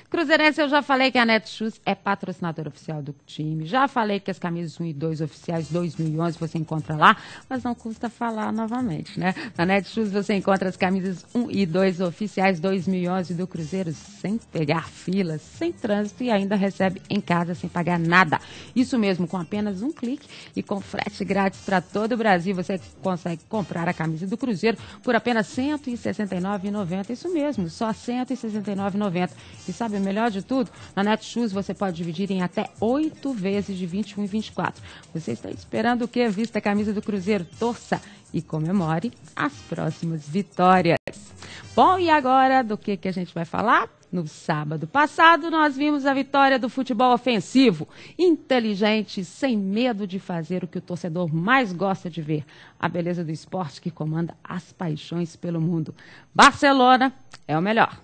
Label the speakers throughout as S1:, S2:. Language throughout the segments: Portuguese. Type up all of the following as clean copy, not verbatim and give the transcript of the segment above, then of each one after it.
S1: Cruzeirense, eu já falei que a Netshoes é patrocinadora oficial do time. Já falei que as camisas 1 e 2 oficiais 2011 você encontra lá, mas não custa falar novamente, né? Na Netshoes você encontra as camisas 1 e 2 oficiais 2011 do Cruzeiro sem pegar filas, sem trânsito e ainda recebe em casa sem pagar nada. Isso mesmo, com apenas um clique e com frete grátis para todo o Brasil, você consegue comprar a camisa do Cruzeiro por apenas R$ 169,90. Isso mesmo, só R$ 169,90. E sabe o melhor de tudo? Na Netshoes você pode dividir em até 8 vezes de 21 e 24. Você está esperando o quê? Vista a camisa do Cruzeiro, torça e comemore as próximas vitórias. Bom, e agora do que a gente vai falar? No sábado passado, nós vimos a vitória do futebol ofensivo, inteligente, sem medo de fazer o que o torcedor mais gosta de ver. A beleza do esporte que comanda as paixões pelo mundo. Barcelona é o melhor.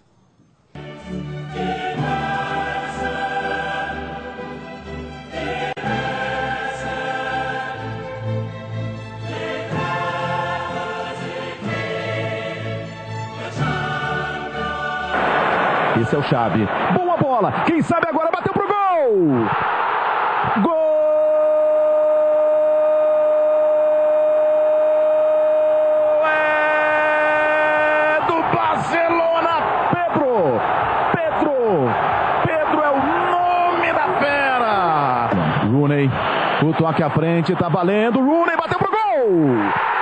S2: Esse é o Xavi. Boa bola. Quem sabe agora bateu pro gol. Gol é do Barcelona. Pedro é o nome da fera. Rooney, o toque à frente, tá valendo. Rooney bateu pro gol.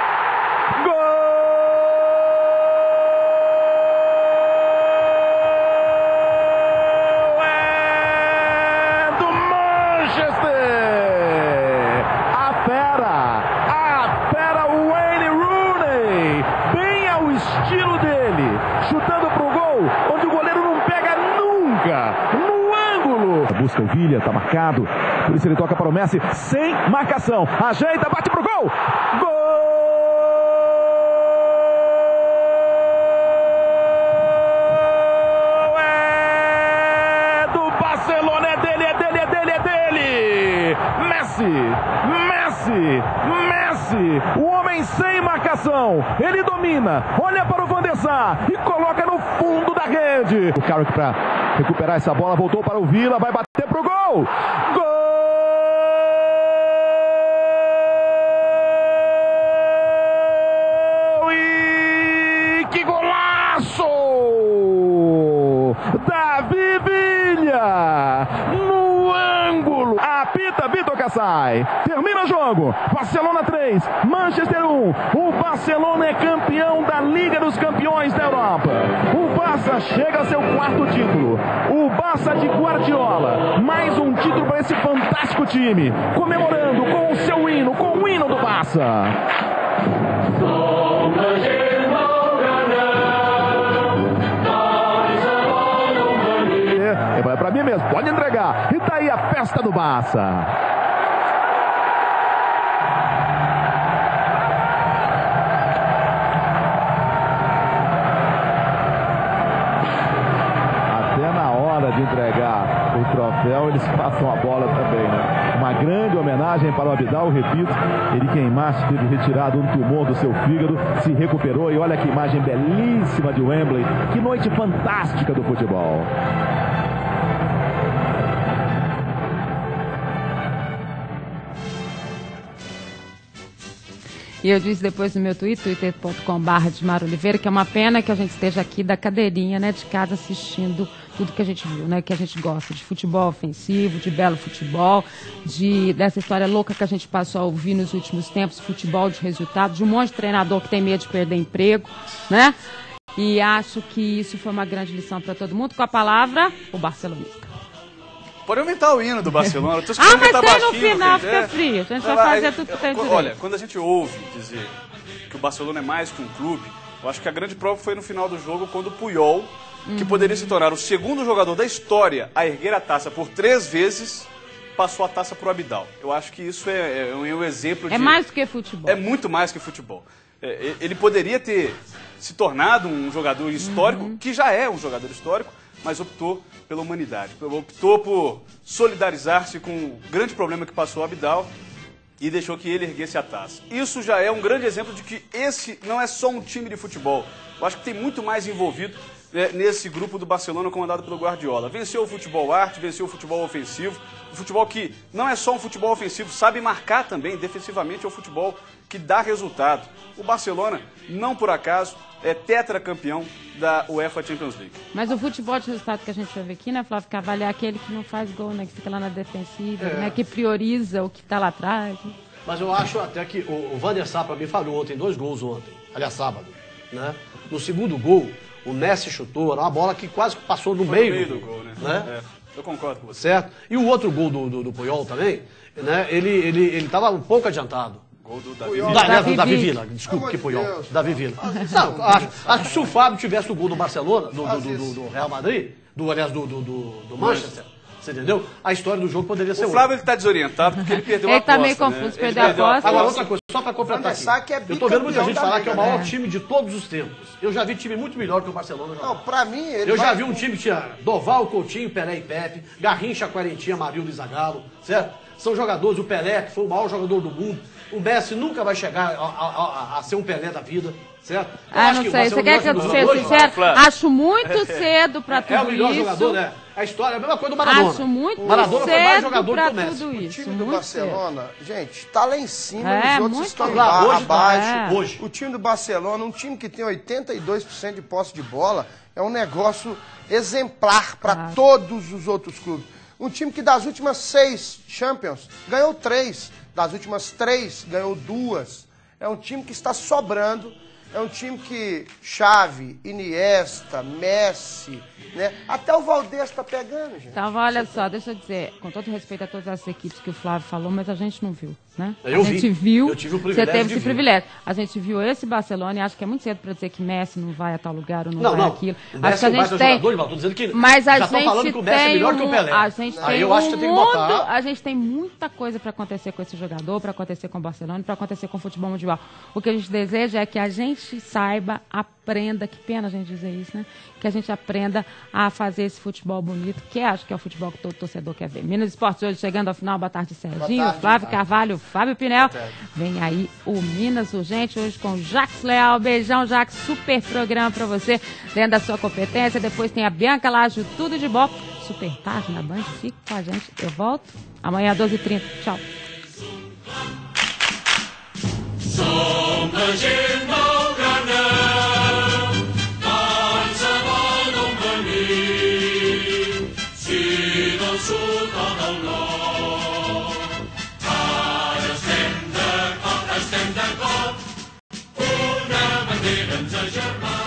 S2: Estilo dele, chutando pro gol, onde o goleiro não pega nunca, no ângulo. Busca o Villa, tá marcado, por isso ele toca para o Messi, sem marcação, ajeita, bate pro gol, gol é do Barcelona, é dele, Messi, o homem sem marcação, ele domina, olha para o Van der Sar e coloca no fundo da rede. O Carrick para recuperar essa bola, voltou para o Villa, vai bater pro gol. Gol! E que golaço! Davi Villa no ângulo. Apita Vitor Kassai. Termina o jogo. Barcelona 3, Manchester 1. O Barcelona é campeão da Liga dos Campeões da Europa. O Barça chega a seu 4º título. O Barça de Guardiola. Mais um título para esse fantástico time. Comemorando com o seu hino, com o hino do Barça. É para mim mesmo, pode entregar. E tá aí a festa do Barça. Até na hora de entregar o troféu, eles passam a bola também, né? Uma grande homenagem para o Abidal, repito, ele que em março teve retirado um tumor do seu fígado, se recuperou e olha que imagem belíssima de Wembley. Que noite fantástica do futebol.
S1: E eu disse depois no meu Twitter, twitter.com/DismarOliveira, que é uma pena que a gente esteja aqui da cadeirinha, né, de casa assistindo tudo que a gente viu, né, que a gente gosta de futebol ofensivo, de belo futebol, dessa história louca que a gente passou a ouvir nos últimos tempos, futebol de resultado, de um monte de treinador que tem medo de perder emprego, né? E acho que isso foi uma grande lição para todo mundo. Com a palavra, o barcelonista.
S3: Pode aumentar o hino do Barcelona.
S1: Mas tem no final, fica frio. A gente vai fazer tudo que tem direito.
S3: Olha, quando a gente ouve dizer que o Barcelona é mais que um clube, eu acho que a grande prova foi no final do jogo, quando o Puyol, que poderia se tornar o segundo jogador da história a erguer a taça por 3 vezes, passou a taça para o Abidal. Eu acho que isso é um exemplo de...
S1: É mais do que futebol.
S3: É muito mais que futebol. Ele poderia ter se tornado um jogador histórico, que já é um jogador histórico, mas optou pela humanidade, optou por solidarizar-se com o grande problema que passou o Abidal e deixou que ele erguesse a taça. Isso já é um grande exemplo de que esse não é só um time de futebol. Eu acho que tem muito mais envolvido nesse grupo do Barcelona comandado pelo Guardiola. Venceu o futebol arte, venceu o futebol ofensivo, o futebol que não é só um futebol ofensivo, sabe marcar também, defensivamente é um futebol que dá resultado. O Barcelona, não por acaso, é tetracampeão da UEFA Champions League.
S1: Mas o futebol de resultado que a gente vai ver aqui, né, Flávio Carvalho, é aquele que não faz gol, né, que fica lá na defensiva, né, que prioriza o que está lá atrás. Né?
S4: Mas eu acho até que o Van der Sar, para mim, falhou ontem, 2 gols ontem, aliás, sábado. Né? No segundo gol, o Messi chutou, era uma bola que quase passou no meio
S3: do gol, né? Eu concordo com você.
S4: Certo? E o outro gol do Puyol também, né? Ele estava um pouco adiantado.
S3: Gol do Davi Villa.
S4: Do Davi Villa, desculpa, que Puyol. Davi Villa. Não, acho que se o Fábio tivesse o gol do Barcelona, do Real Madrid, do Manchester, você entendeu? A história do jogo poderia ser outra.
S3: O Flávio está desorientado porque ele perdeu a aposta.
S1: Ele está meio confuso, perdeu a aposta.
S4: Agora, outra coisa, só para completar aqui. Eu tô vendo muita gente falar que é o maior time de todos os tempos. Eu já vi time muito melhor que o Barcelona.
S5: Não, pra mim...
S4: Eu já vi um time que tinha Doval, Coutinho, Pelé e Pepe, Garrincha, Quarentinha, Marildo e Zagallo, certo? São jogadores, o Pelé, que foi o maior jogador do mundo. O Messi nunca vai chegar a ser um Pelé da vida, certo?
S1: Não sei, você quer que eu seja sincero? Acho muito cedo pra tudo isso.
S4: É o melhor jogador, né? A história é a mesma coisa do Maradona.
S1: Acho muito
S4: Maradona foi mais jogador
S1: pra
S4: que o Messi.
S1: tudo isso.
S5: O time do Barcelona, gente, tá lá em cima,
S1: É,
S5: os outros
S1: muito
S5: estão
S4: lá.
S5: lá
S4: Hoje
S5: abaixo.
S4: hoje.
S5: O time do Barcelona, um time que tem 82% de posse de bola, é um negócio exemplar para todos os outros clubes. Um time que das últimas 6 Champions ganhou 3, das últimas 3 ganhou 2. É um time que está sobrando. É um time que Xavi, Iniesta, Messi, né? Até o Valdez está pegando, gente.
S1: Então, olha só, deixa eu dizer, com todo respeito a todas as equipes que o Flávio falou, mas a gente não viu, né?
S4: Eu vi.
S1: A gente viu,
S4: Eu tive o privilégio
S1: você teve
S4: de
S1: esse
S4: ver.
S1: privilégio. A gente viu esse Barcelona e acho que é muito cedo para dizer que Messi não vai a tal lugar ou não vai aquilo.
S4: O
S1: Acho
S4: Messi
S1: que a
S4: não vai
S1: gente
S4: ser
S1: tem...
S4: jogador, Ivan, tô dizendo que
S1: Mas a
S4: já estão falando
S1: gente
S4: que o Messi é
S1: tem
S4: melhor que o Pelé.
S1: a gente
S4: Aí
S1: tem
S4: eu acho que você tem que botar.
S1: A gente tem muita coisa para acontecer com esse jogador, para acontecer com o Barcelona, para acontecer com o futebol mundial. O que a gente deseja é que a gente saiba, aprenda, que pena a gente dizer isso, né? Que a gente aprenda a fazer esse futebol bonito, que acho que é o futebol que todo torcedor quer ver. Minas Esportes hoje chegando ao final, boa tarde, Serginho,
S5: tarde,
S1: Flávio Carvalho, Fábio Pinel. Vem aí o Minas Urgente, hoje com o Jax Leal. Beijão, Jax, super programa pra você, dentro da sua competência. Depois tem a Bianca Lajo, tudo de bom. Super tarde na Band, fique com a gente. Eu volto amanhã às 12h30. Tchau.
S6: Una bandera ens agermana.